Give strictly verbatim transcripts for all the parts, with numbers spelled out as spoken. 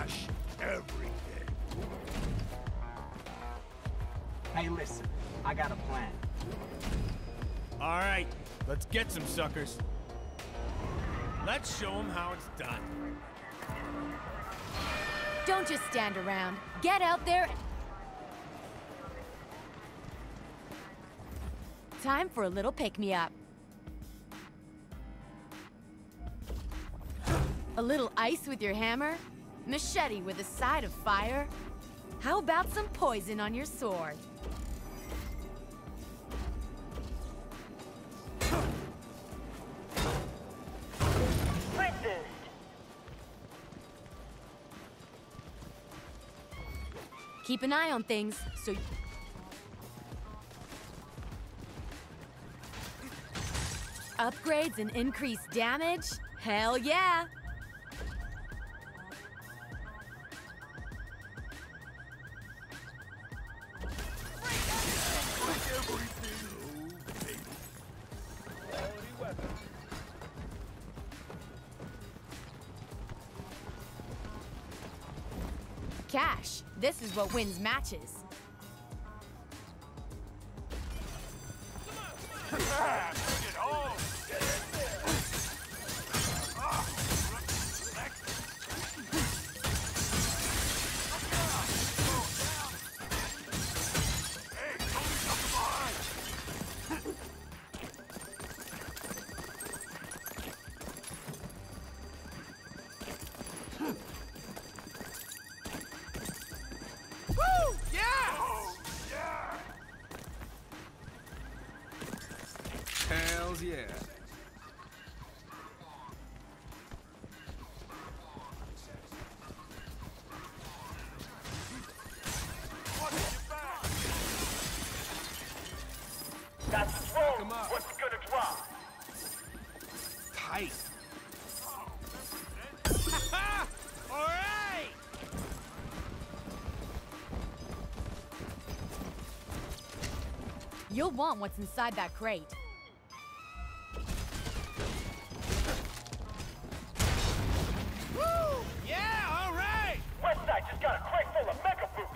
crush everything. Hey, listen, I got a plan. All right, let's get some suckers. Let's show them how it's done. Don't just stand around. Get out there. Time for a little pick-me-up. A little ice with your hammer? Machete with a side of fire? How about some poison on your sword? Keep an eye on things, so... Upgrades and increased damage? Hell yeah! Cash. This is what wins matches. Hells yeah. That's the throw. What's gonna drop? Tight. All right! You'll want what's inside that crate. Woo! Yeah, all right! Westside just got a crate full of Mega Boost.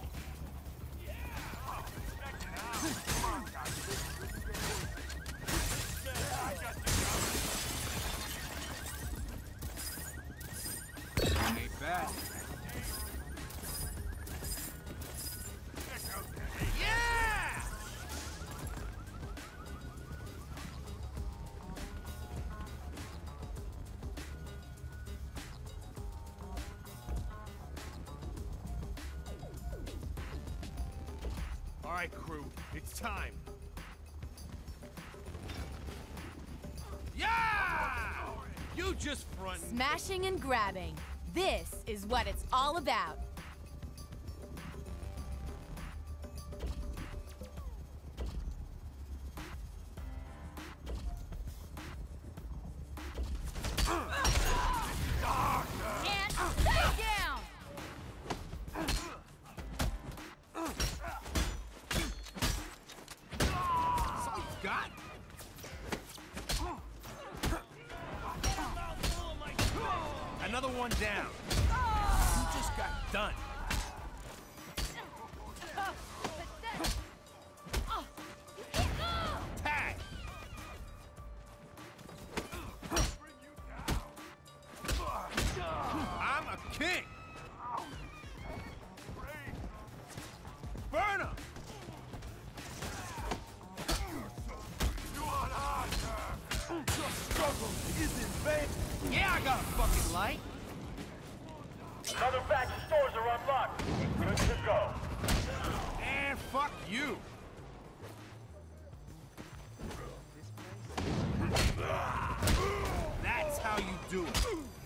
Ain't bad. Yeah! All right, crew, it's time. Yeah! You just front. Smashing and grabbing. This is what it's all about. And stay down! That's all you got? Another one down. You just got done. Tag! I'm a king! Burn him! Your struggle is in vain. Yeah, I got a fucking light! Another batch of stores are unlocked. Good to go. And fuck you! That's how you do it.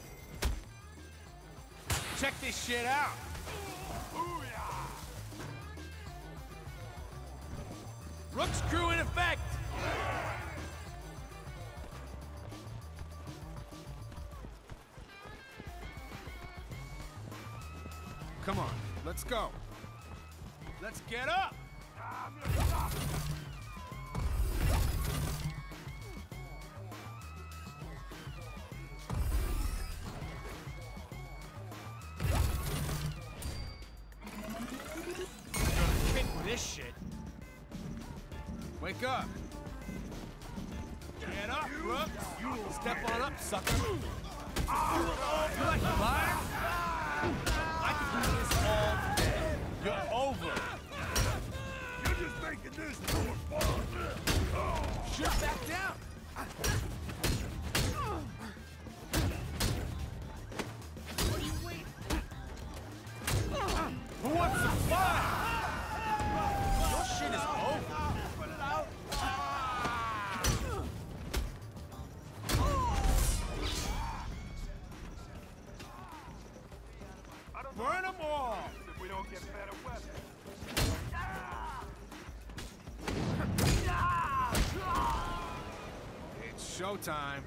Check this shit out. Rook's crew in effect. Come on, let's go. Let's get up. Wake up! Get up, Brooks! Step on up, sucker! You like to lie? I can do this all day. You're over! You're just making this more fun! Shoot back down! What are you waiting for? Who wants some fun? Your shit is over. Burn them all! If we don't get better weapons. It's showtime.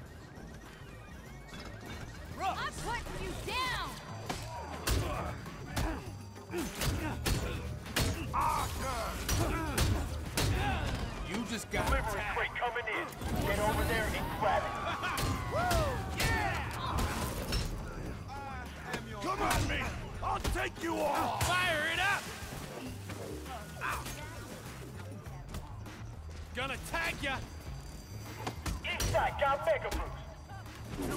I'm putting you down! You just got Delivery attacked. crate coming in. Get over there and grab it. Woo! Yeah! Come on, me! I'll take you all! Fire it up! Gonna tag ya! East side got Mega Boost.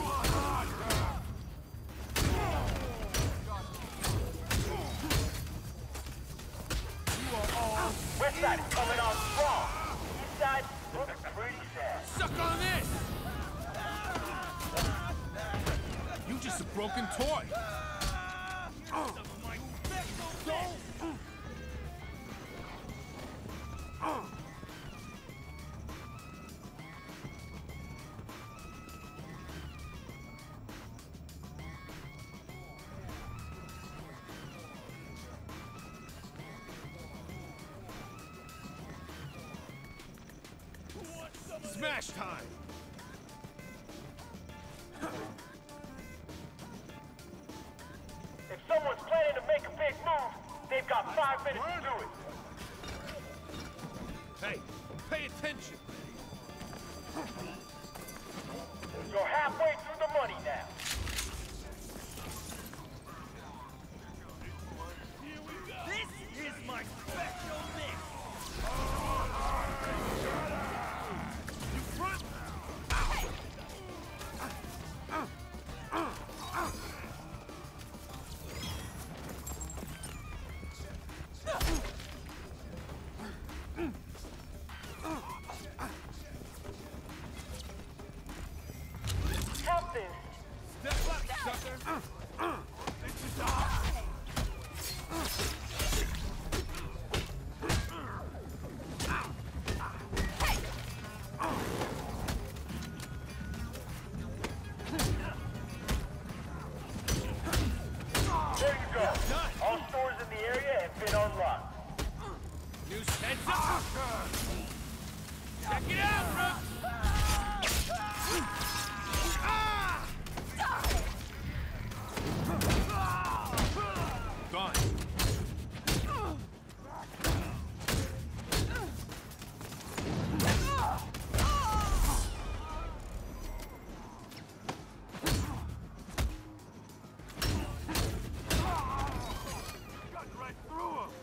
West side is coming on strong. East side looks pretty sad. Suck on this! You just a broken toy. Smash time! If someone's planning to make a big move, they've got five minutes to do it. Hey, pay attention! You're halfway through the money now. This is my special mix! You front! Something. Step up, sucker! There you go. All stores in the area have been unlocked. New sensor! Check it out, Brooks! Ah! Gone. Got right through him.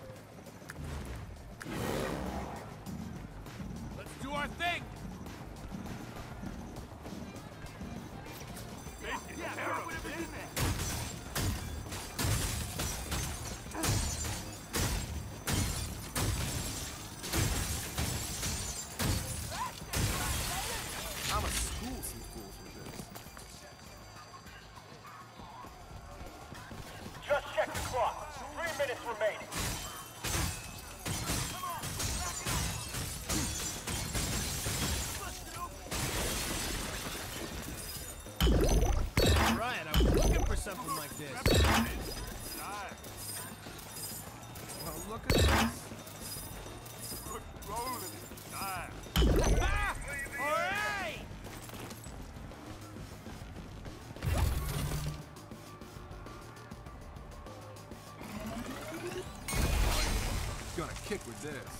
Let's do our thing! Yeah, whatever's in there. I'ma school some fools with this. Just check the clock. Three minutes remaining. Right, I was looking for something like this. Well, look at this. Rolling style. Ah! All right! Gonna kick with this.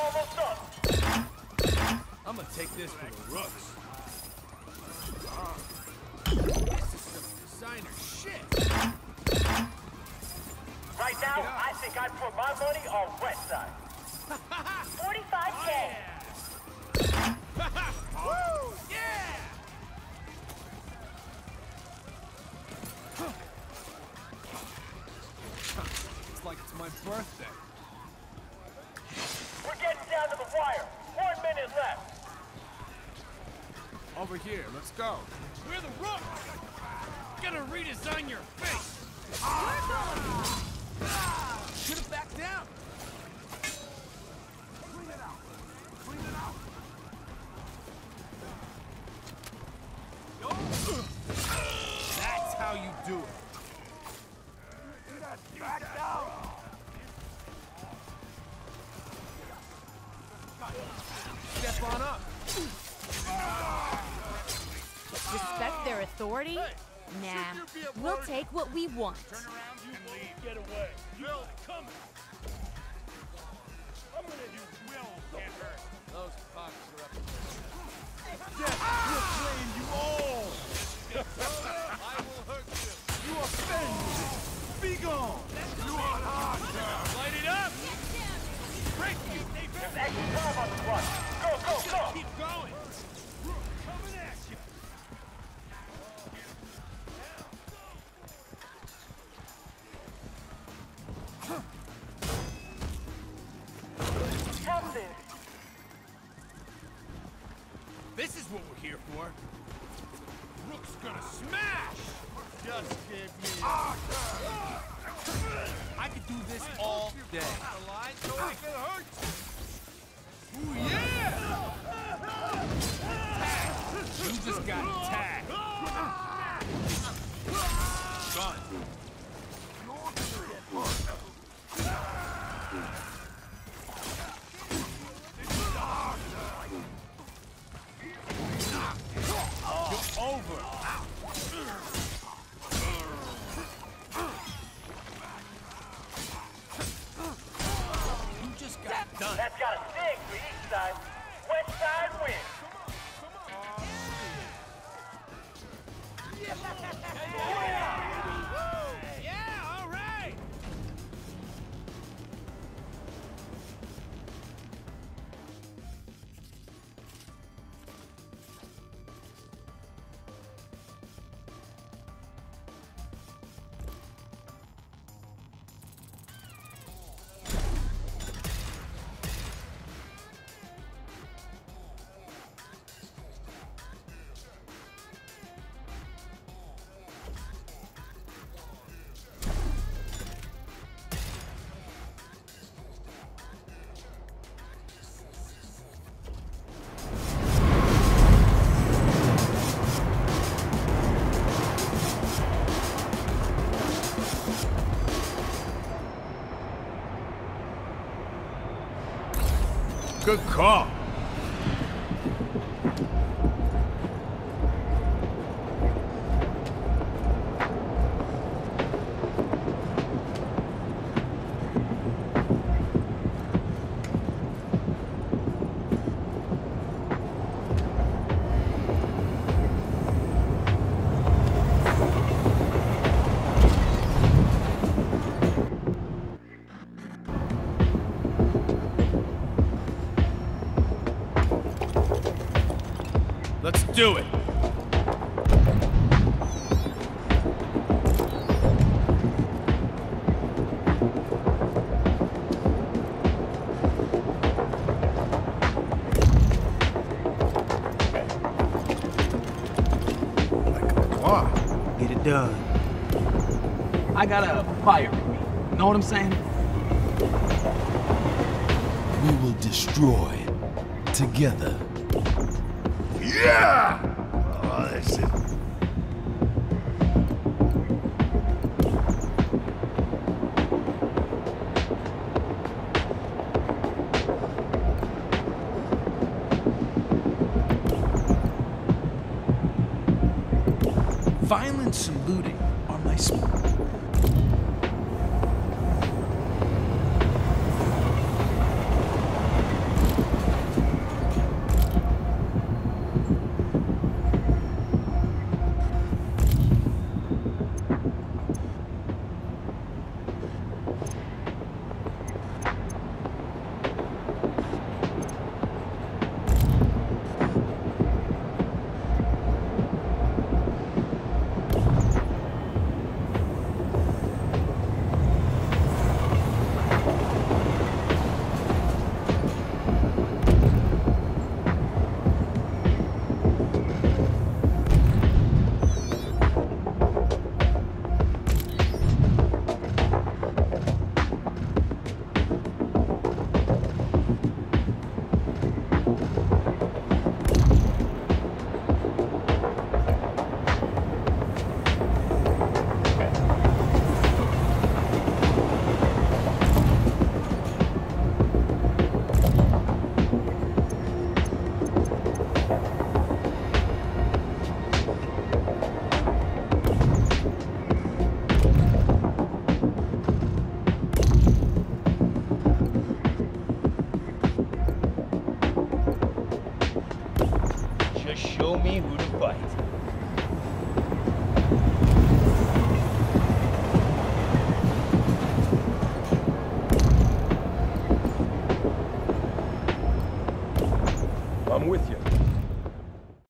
almost up. I'm gonna take this for the rooks. This is some designer shit. Right now, I think I'd put my money on West Side. forty-five K. Woo! Yeah! It's like it's my birthday. We're getting down to the wire. One minute left. Over here, let's go. We're the rooks! Gonna redesign your face! Should've backed down! Clean it out. Clean it out. That's how you do it. Back down. Step on up. Respect their authority? Nah, we'll take what we want. Turn around, you leave. Get away. Will, come. I'm gonna do Will get hurt. Those pucks are up. We're playing you all. I will hurt you. You offend me. Be gone. You are hard. Light it up! Break you! There's extra time on the front. Go, go, go. Keep going! Coming at you. Something. This is what we're here for. Rook's gonna smash! Just give me I could do this all day. Alive so I can hurt you. Ooh, yeah! You just got tagged. Done. You're over. You just got done. That's got a sting for each side. West side wins. Yeah, all right. Good call. Let's do it. Get it done. I got a fire in me. Know what I'm saying? We will destroy together. Yeah! Oh, this is... Violence and looting are my sport. show me who to fight. I'm with you.